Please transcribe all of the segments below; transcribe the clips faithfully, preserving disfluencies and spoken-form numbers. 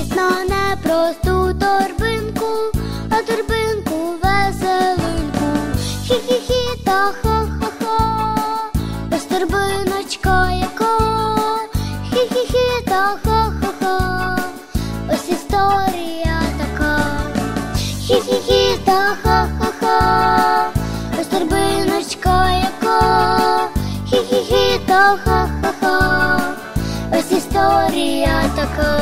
на непросту торбинку, а торбинку веселинку. Хі-хі-хі та ха-ха-ха, ось торбиночка яка. Хі-хі-хі та ха-ха-ха, ось історія така. Хі-хі-хі та ха-ха-ха, ось торбиночка яка. Хі-хі-хі та ха-ха-ха, ось історія така.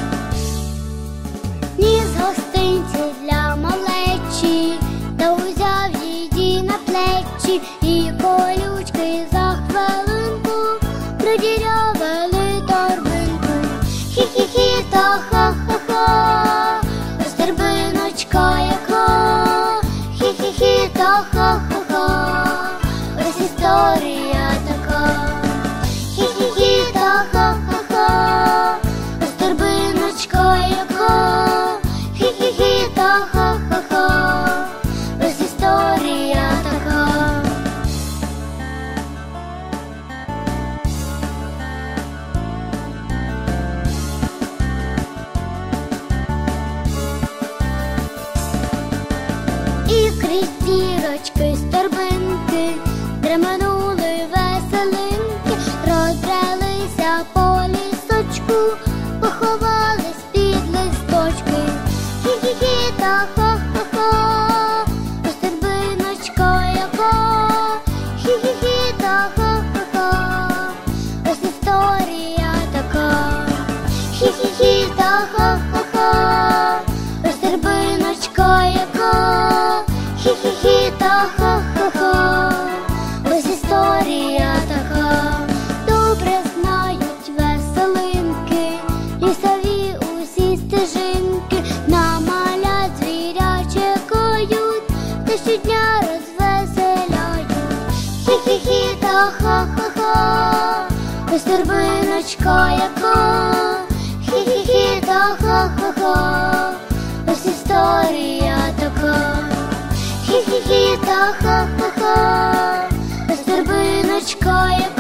Ніс гостинці для малечі, та узяв її на плечі, і колючки за хвилинку продірявили торбинку. Хі-хі-хі та ха-ха-ха, ось торбиночка яка. Хі-хі-хі та ха-ха-ха, ось історія така. Хі-хі-хі та ха-ха-ха, ось торбиночка яка. Хі-хі-хі та ха-ха-ха, ось історія така. І крізь дірочки з торбинки дременули веселинки, розбрелися по лісочку, поховались під листочки. Хі-хі-хі та ха-ха-ха, ось торбиночка яка. Хі-хі-хі та ха-ха-ха, ось історія така. Хі-хі-хі та ха-ха-ха, ось торбиночка яка. Хі-хі-хі та ха-ха-ха, ось історія така. Добре знають веселинки лісові усі стежинки, на маля звіря чекають, та щодня розвеселяють. Хі-хі-хі та ха-ха-ха, ось торбиночка яка. Хі-хі-хі та ха-ха-ха, ось історія така. Хі-хі-хі та ха-ха-ха, ось торбиночка яка.